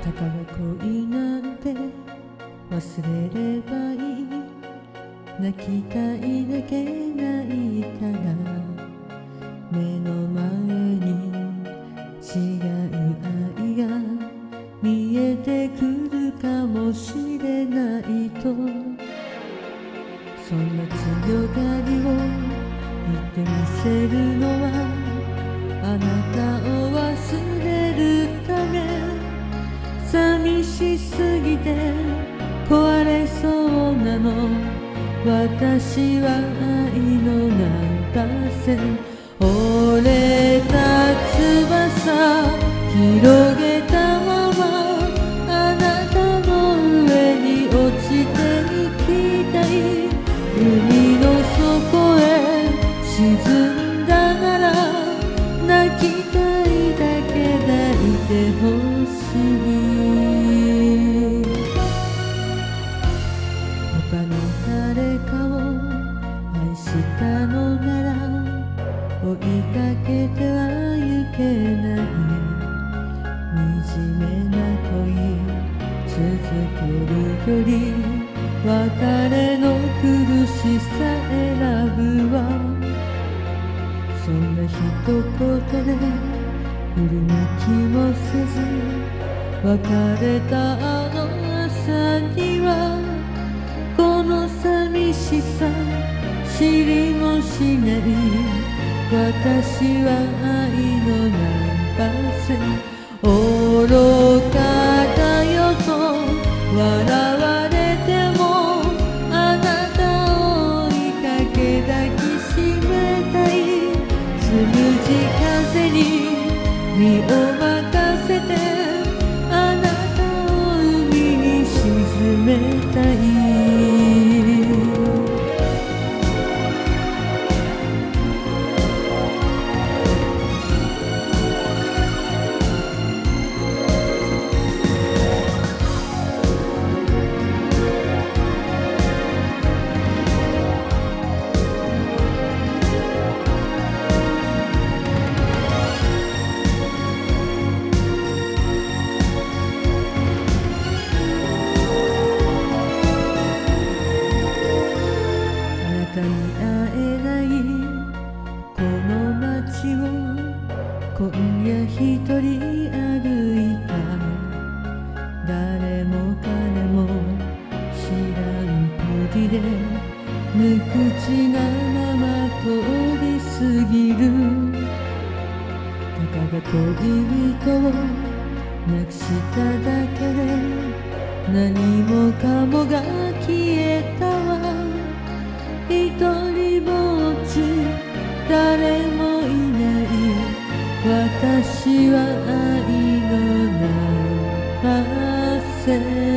たかが恋なんて忘れればいい、泣きたいだけ泣いたら目の前に違う愛が見えてくるかもしれないと、そんな強がりを言ってみせるのはあなたを忘れるため、寂しすぎて壊れそうなの、私は愛の難破線、折れた翼広げたままあなたの上に落ちていきたい、海の底へ沈んだなら泣きたいだけ抱いてほしい、他の誰かを愛したのなら追いかけてはいけない、惨めな恋続けるより別れの苦しさ選ぶわ、そんな一言で振り向きもせず別れたあの朝にはこの寂しさ知りもしない、私は愛の難破線、愚かだよと笑われてもあなたを追いかけ抱きしめたい、つむじ風に身を任せてあなたを海に沈めたい、今夜一人歩いた、誰も彼も知らんぷりで無口なまま通り過ぎる、たかが恋人を亡くしただけで何もかもが消えたわ、一人ぼっち誰もいない私は愛の難破線